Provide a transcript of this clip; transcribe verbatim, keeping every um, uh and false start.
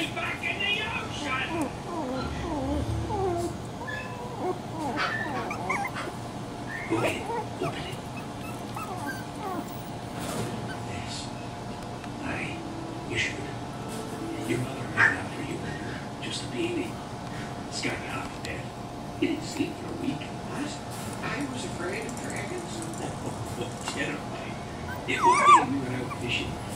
back in the ocean! Go ahead, open it. Yes. I, you should. Your mother ran out for you. Just a baby. It's got you off to bed. You didn't sleep for a week. What? I was afraid of dragons. Oh, terrifying. It would be we went out fishing.